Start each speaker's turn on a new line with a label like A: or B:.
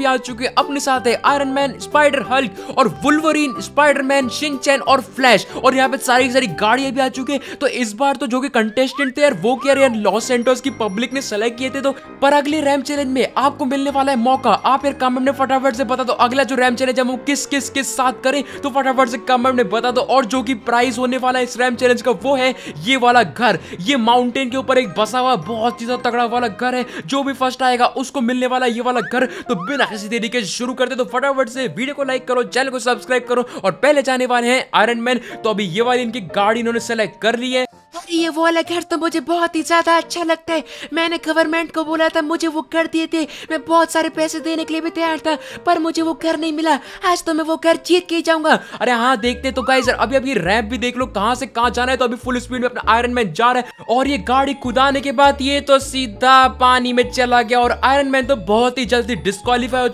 A: भी आ चुके हैं, अपने साथ है आयरन मैन, स्पाइडर हल्क और वुल्वरीन, स्पाइडरमैन, शिनचैन और फ्लैश। और यहाँ पे सारी सारी गाड़ियां भी आ चुकी हैं। तो इस बार तो जो कि कंटेस्टेंट थे यार वो क्या यार लॉस सैंटोस की पब्लिक ने सेलेक्ट किए थे। तो पर अगले रैम चैलेंज में आपको मिलने वाला है मौका। आप यार कमेंट में फटाफट से बता दो अगला जो रैम चैलेंज है वो किस किस के साथ करें, तो फटाफट से कमेंट में बता दो। और जो कि प्राइस होने वाला है इस रैम चैलेंज का वो है ये वाला घर। ये माउंटेन के ऊपर एक बसा हुआ बहुत ही ज्यादा तगड़ा वाला घर है। जो भी फर्स्ट आएगा उसको मिलने वाला ये वाला घर। तो बिना किसी देरी के शुरू करते तो फटाफट से वीडियो को लाइक करो, चैनल को सब्सक्राइब करो और पहले जाने वाले हैं आयरन मैन। तो अभी ये वाली इनकी गाड़ी इन्होंने सेलेक्ट कर ली है।
B: ये वो वाला घर तो मुझे बहुत ही ज्यादा अच्छा लगता है। मैंने गवर्नमेंट को बोला था मुझे वो घर दिए थे, मैं बहुत सारे पैसे देने के लिए भी तैयार था, पर मुझे वो घर नहीं मिला। आज तो मैं वो घर जीत के ही जाऊंगा।
A: अरे हाँ देखते तो गाइस अभी अभी रैंप भी देख लो कहां से कहां जाना है। तो अभी फुल स्पीड में अपना आयरन मैन जा रहा है और ये गाड़ी खुदाने के बाद ये तो सीधा पानी में चला गया और आयरन मैन तो बहुत ही जल्दी डिस्क्वालीफाई